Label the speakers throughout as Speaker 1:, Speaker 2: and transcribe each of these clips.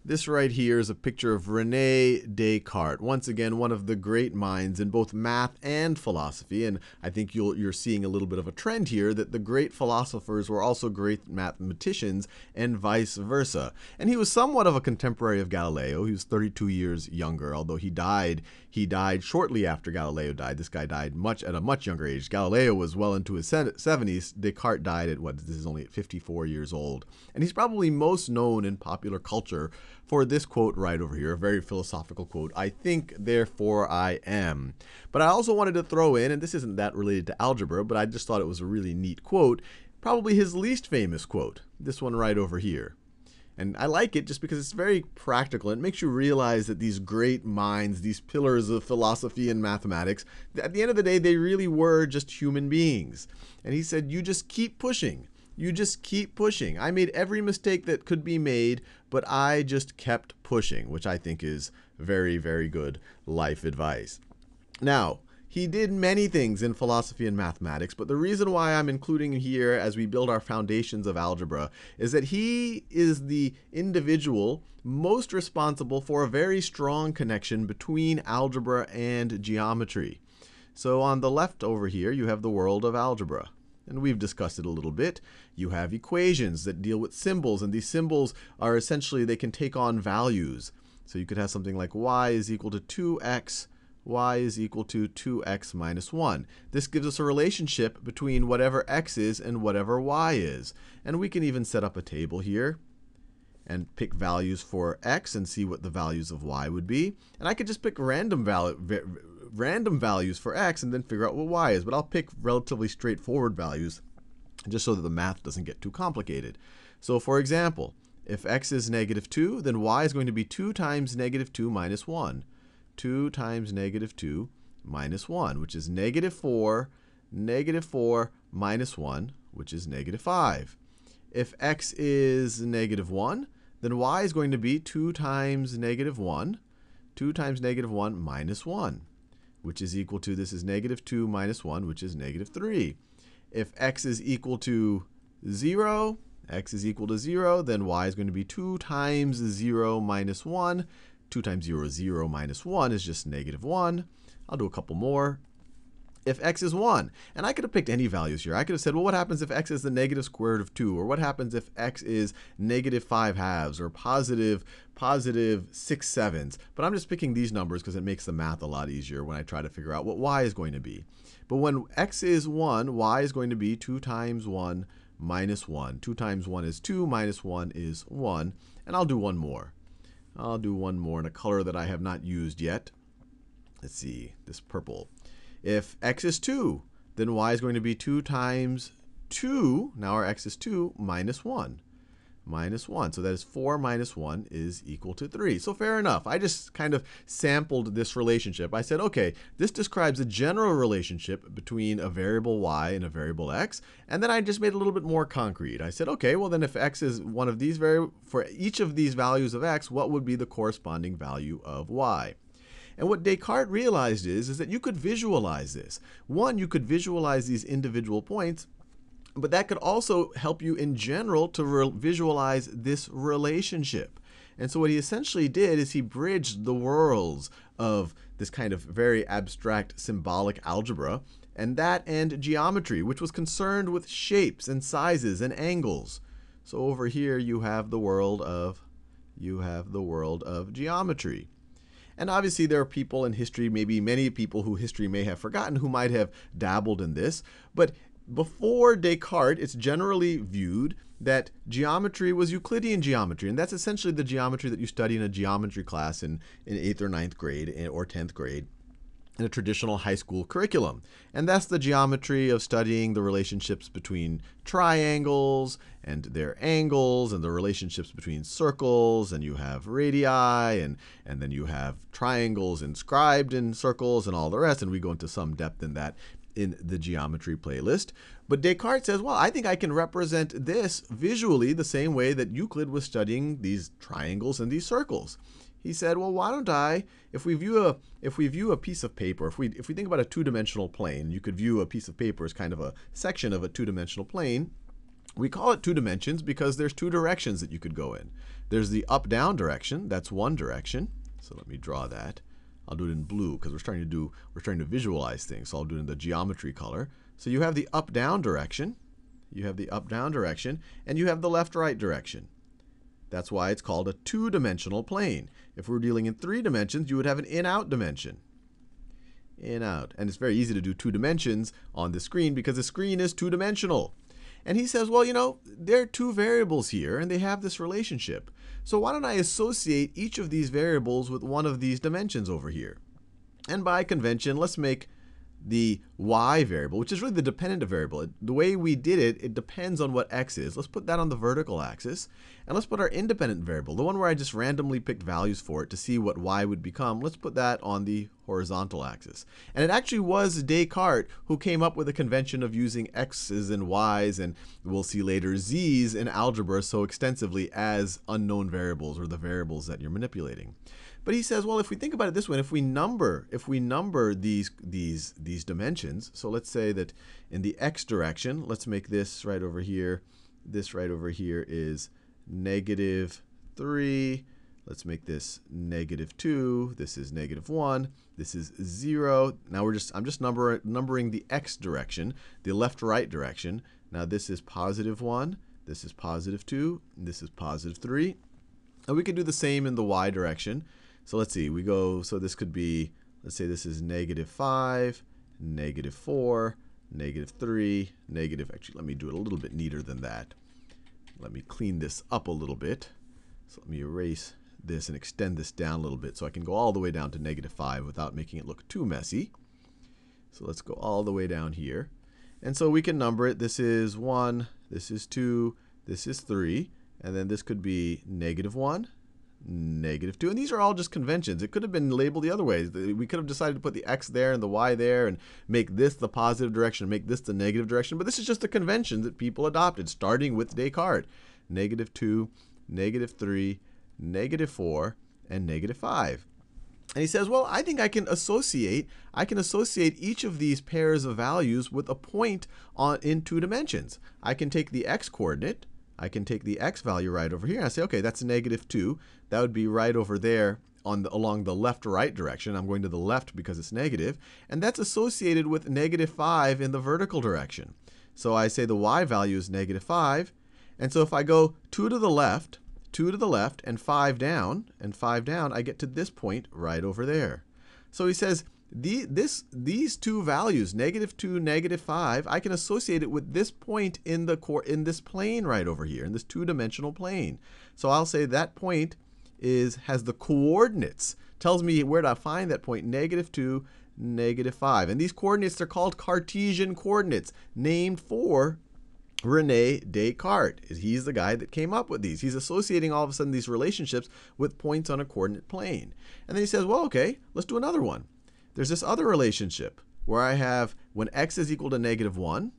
Speaker 1: This right here is a picture of Rene Descartes. Once again, one of the great minds in both math and philosophy. And I think you're seeing a little bit of a trend here that the great philosophers were also great mathematicians and vice versa. And he was somewhat of a contemporary of Galileo. He was 32 years younger, although he died shortly after Galileo died. This guy died at a much younger age. Galileo was well into his 70s. Descartes died at this is only at 54 years old. And he's probably most known in popular culture for this quote right over here, a very philosophical quote, "I think, therefore I am." But I also wanted to throw in, and this isn't that related to algebra, but I just thought it was a really neat quote, probably his least famous quote, this one right over here. And I like it just because it's very practical. It makes you realize that these great minds, these pillars of philosophy and mathematics, at the end of the day, they really were just human beings. And he said, you just keep pushing. You just keep pushing. I made every mistake that could be made, but I just kept pushing, which I think is very, very good life advice. Now, he did many things in philosophy and mathematics, but the reason why I'm including him here as we build our foundations of algebra is that he is the individual most responsible for a very strong connection between algebra and geometry. So on the left over here, you have the world of algebra. And we've discussed it a little bit. You have equations that deal with symbols, and these symbols are essentially, they can take on values. So you could have something like y is equal to 2x, y is equal to 2x minus 1. This gives us a relationship between whatever x is and whatever y is. And we can even set up a table here and pick values for x and see what the values of y would be. And I could just pick random values for x and then figure out what y is. But I'll pick relatively straightforward values just so that the math doesn't get too complicated. So for example, if x is negative 2, then y is going to be 2 times negative 2 minus 1. 2 times negative 2 minus 1, which is negative 4 minus 1, which is negative 5. If x is negative 1, then y is going to be 2 times negative 1, 2 times negative 1 minus 1, which is equal to, this is negative 2 minus 1, which is negative 3. If x is equal to 0, then y is going to be 2 times 0 minus 1. 2 times 0 is 0 minus 1 is just negative 1. I'll do a couple more. If x is 1, and I could have picked any values here. I could have said, well, what happens if x is the negative square root of 2? Or what happens if x is negative 5 halves? Or positive 6 sevenths? But I'm just picking these numbers because it makes the math a lot easier when I try to figure out what y is going to be. But when x is 1, y is going to be 2 times 1 minus 1. 2 times 1 is 2, minus 1 is 1. And I'll do one more. I'll do one more in a color that I have not used yet. Let's see, this purple. If x is 2, then y is going to be 2 times 2. Now our x is 2 minus 1. Minus 1. So that is 4 minus 1 is equal to 3. So fair enough. I just kind of sampled this relationship. I said, okay, this describes a general relationship between a variable y and a variable x. And then I just made it a little bit more concrete. I said, okay, well then if x is one of these for each of these values of x, what would be the corresponding value of y? And what Descartes realized is that you could visualize this. One, you could visualize these individual points, but that could also help you in general to visualize this relationship. And so what he essentially did is he bridged the worlds of this kind of very abstract symbolic algebra and geometry, which was concerned with shapes and sizes and angles. So over here you have the world of geometry. And obviously there are people in history, maybe many people who history may have forgotten, who might have dabbled in this. But before Descartes, it's generally viewed that geometry was Euclidean geometry. And that's essentially the geometry that you study in a geometry class in 8th or 9th grade or 10th grade in a traditional high school curriculum. And that's the geometry of studying the relationships between triangles and their angles and the relationships between circles, and you have radii, and then you have triangles inscribed in circles and all the rest. And we go into some depth in that in the geometry playlist. But Descartes says, well, I think I can represent this visually the same way that Euclid was studying these triangles and these circles. He said, well, why don't I, if we view a piece of paper, if we think about a two-dimensional plane, you could view a piece of paper as kind of a section of a two-dimensional plane. We call it two dimensions because there's two directions that you could go in. There's the up-down direction. That's one direction. So let me draw that. I'll do it in blue because we're trying to visualize things. So I'll do it in the geometry color. So you have the up-down direction. You have the up-down direction, and you have the left-right direction. That's why it's called a two-dimensional plane. If we're dealing in three dimensions, you would have an in-out dimension. In-out. And it's very easy to do two dimensions on the screen because the screen is two-dimensional. And he says, well, you know, there are two variables here, and they have this relationship. So why don't I associate each of these variables with one of these dimensions over here? And by convention, let's make the y variable, which is really the dependent variable. The way we did it, it depends on what x is. Let's put that on the vertical axis. And let's put our independent variable, the one where I just randomly picked values for it to see what y would become, let's put that on the horizontal axis. And it actually was Descartes who came up with a convention of using x's and y's, and we'll see later z's in algebra so extensively as unknown variables, or the variables that you're manipulating. But he says, well, if we think about it this way, if we number these dimensions, so let's say that in the x direction, let's make this right over here. This right over here is -3. Let's make this -2. This is -1. This is 0. Now I'm just numbering the x direction, the left-right direction. Now this is +1. This is +2. And this is +3. And we could do the same in the y direction. So let's see, so this could be, let's say this is -5, -4, -3, actually let me do it a little bit neater than that. Let me clean this up a little bit. So let me erase this and extend this down a little bit so I can go all the way down to -5 without making it look too messy. So let's go all the way down here. And so we can number it. This is 1, this is 2, this is 3, and then this could be -1, -2, and these are all just conventions. It could have been labeled the other way. We could have decided to put the x there and the y there and make this the positive direction, make this the negative direction, but this is just a convention that people adopted, starting with Descartes. -2, -3, -4, and -5. And he says, well, I think I can associate each of these pairs of values with a point in two dimensions. I can take the x coordinate, I can take the x value right over here, and I say, okay, that's -2. That would be right over there along the left-right direction. I'm going to the left because it's negative. And that's associated with -5 in the vertical direction. So I say the y value is -5. And so if I go 2 to the left, and 5 down, I get to this point right over there. So he says, these two values, -2, -5, I can associate it with this point in this plane right over here, in this two-dimensional plane. So I'll say that point has the coordinates, tells me where to find that point, -2, -5. And these coordinates, they're called Cartesian coordinates, named for Rene Descartes. He's the guy that came up with these. He's associating all of a sudden these relationships with points on a coordinate plane. And then he says, well, okay, let's do another one. There's this other relationship where I have when x is equal to -1,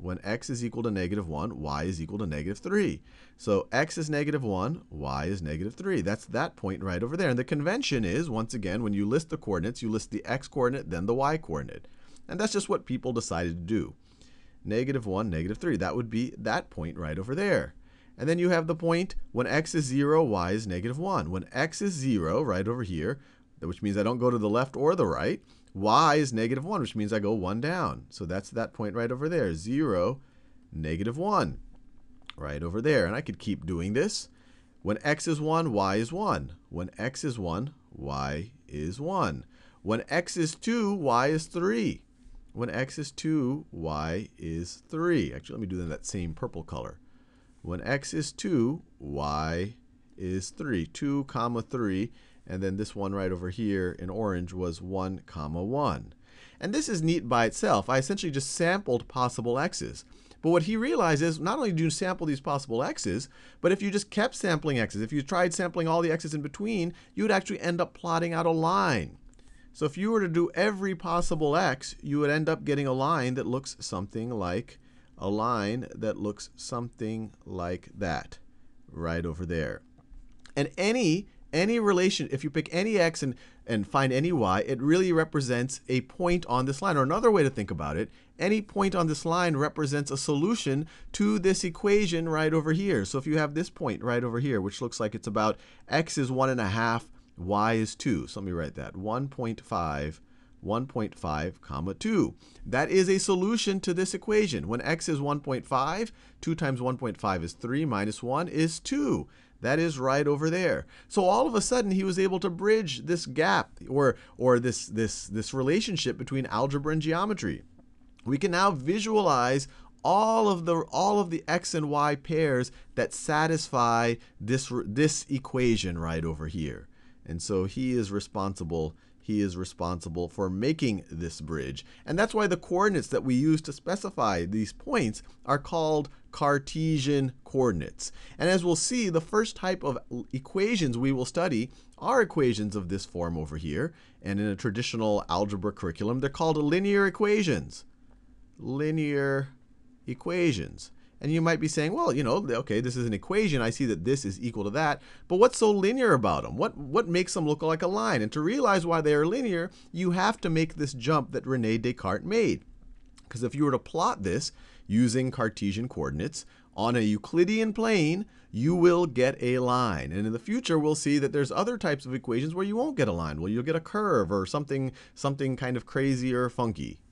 Speaker 1: y is equal to -3. So x is -1, y is -3. That's that point right over there. And the convention is, once again, when you list the coordinates, you list the x coordinate, then the y coordinate. And that's just what people decided to do. -1, -3. That would be that point right over there. And then you have the point when x is 0, y is -1. When x is 0, right over here, which means I don't go to the left or the right, y is -1, which means I go 1 down. So that's that point right over there, 0, -1, right over there. And I could keep doing this. When x is 1, y is 1. When x is 1, y is 1. When x is 2, y is 3. When x is 2, y is 3. Actually, let me do that in that same purple color. When x is 2, y is 3. 2, 3. And then this one right over here in orange was 1, 1. And this is neat by itself. I essentially just sampled possible x's. But what he realized is not only do you sample these possible x's, but if you just kept sampling x's, if you tried sampling all the x's in between, you would actually end up plotting out a line. So if you were to do every possible x, you would end up getting a line that looks something like that right over there. And any any relation, if you pick any x and find any y, it really represents a point on this line. Or another way to think about it, any point on this line represents a solution to this equation right over here. So if you have this point right over here, which looks like it's about x is 1.5, y is 2. So let me write that, 1.5, comma 2. That is a solution to this equation. When x is 1.5, 2 times 1.5 is 3, minus 1 is 2. That is right over there. So all of a sudden, he was able to bridge this gap or this relationship between algebra and geometry. We can now visualize all of the x and y pairs that satisfy this equation right over here. And so he is responsible for making this bridge. And that's why the coordinates that we use to specify these points are called Cartesian coordinates. And as we'll see, the first type of equations we will study are equations of this form over here. And in a traditional algebra curriculum, they're called linear equations. Linear equations. And you might be saying, well, okay, this is an equation. I see that this is equal to that. But what's so linear about them? What makes them look like a line? And to realize why they are linear, you have to make this jump that Rene Descartes made. Because if you were to plot this using Cartesian coordinates on a Euclidean plane, you will get a line. And in the future, we'll see that there's other types of equations where you won't get a line. Well, you'll get a curve or something kind of crazy or funky.